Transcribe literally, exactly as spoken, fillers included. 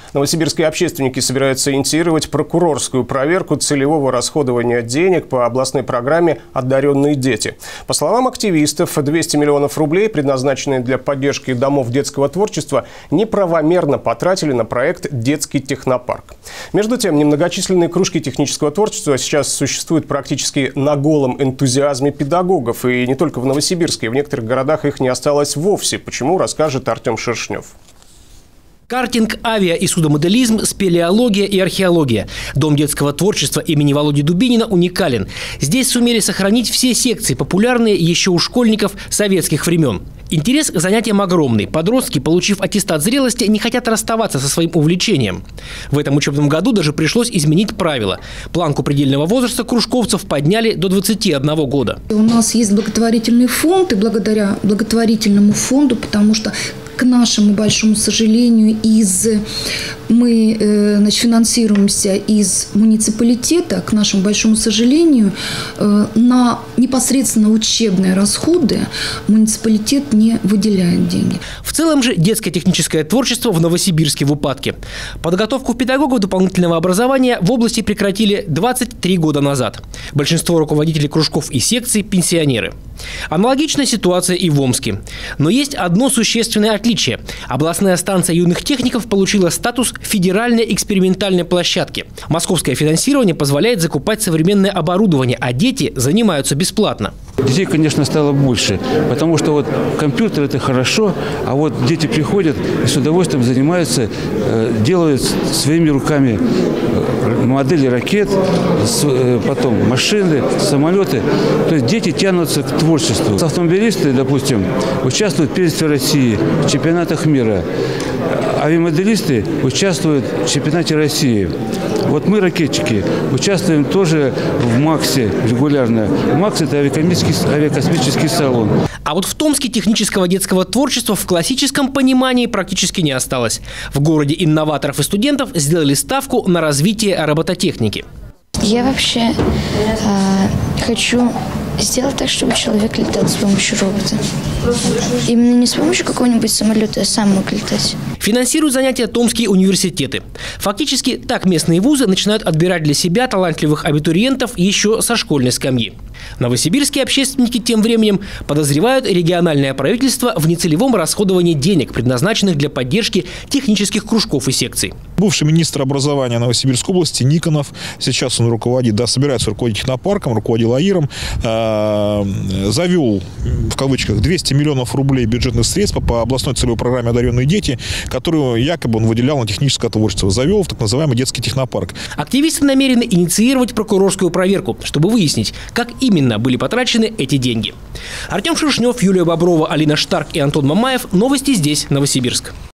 Новосибирские общественники собираются инициировать прокурорскую проверку целевого расходования денег по областной программе «Одаренные дети». По словам активистов, двести миллионов рублей, предназначенные для поддержки домов детского творчества, неправомерно потратили на проект «Детский технопарк». Между тем, немногочисленные кружки технического творчества сейчас существуют практически на голом энтузиазме педагогов. И не только в Новосибирске, в некоторых городах их не осталось вовсе. Почему, расскажет Артем Шершнев. Картинг, авиа и судомоделизм, спелеология и археология. Дом детского творчества имени Володи Дубинина уникален. Здесь сумели сохранить все секции, популярные еще у школьников советских времен. Интерес к занятиям огромный. Подростки, получив аттестат зрелости, не хотят расставаться со своим увлечением. В этом учебном году даже пришлось изменить правила. Планку предельного возраста кружковцев подняли до двадцати одного года. У нас есть благотворительный фонд, и благодаря благотворительному фонду, потому что, к нашему большому сожалению, из мы э, значит, финансируемся из муниципалитета, к нашему большому сожалению, э, на непосредственно учебные расходы муниципалитет не выделяет деньги. В целом же детское техническое творчество в Новосибирске в упадке. Подготовку педагогов дополнительного образования в области прекратили двадцать три года назад. Большинство руководителей кружков и секций – пенсионеры. Аналогичная ситуация и в Омске. Но есть одно существенное отличие. Областная станция юных техников получила статус федеральной экспериментальной площадки. Московское финансирование позволяет закупать современное оборудование, а дети занимаются бесплатно. Детей, конечно, стало больше, потому что вот компьютер – это хорошо, а вот дети приходят и с удовольствием занимаются, делают своими руками модели ракет, потом машины, самолеты. То есть дети тянутся к творчеству. Автомобилисты, допустим, участвуют в первенстве России, в чемпионатах мира. Авиамоделисты участвуют в чемпионате России. Вот мы, ракетчики, участвуем тоже в МАКСе регулярно. МАКС – это авиакосмический, авиакосмический салон. А вот в Томске технического детского творчества в классическом понимании практически не осталось. В городе инноваторов и студентов сделали ставку на развитие робототехники. Я вообще э, хочу сделать так, чтобы человек летал с помощью робота. Именно не с помощью какого-нибудь самолета, а сам мог летать. Финансируют занятия томские университеты. Фактически так местные вузы начинают отбирать для себя талантливых абитуриентов еще со школьной скамьи. Новосибирские общественники тем временем подозревают региональное правительство в нецелевом расходовании денег, предназначенных для поддержки технических кружков и секций. Бывший министр образования Новосибирской области Никонов, сейчас он руководит, да, собирается руководить технопарком, руководил АИРом, э, завел, в кавычках, двести миллионов рублей бюджетных средств по областной целевой программе «Одаренные дети», которую якобы он выделял на техническое творчество. Завел в так называемый детский технопарк. Активисты намерены инициировать прокурорскую проверку, чтобы выяснить, как именно были потрачены эти деньги. Артем Шершнев, Юлия Боброва, Алина Штарк и Антон Мамаев. Новости здесь, Новосибирск.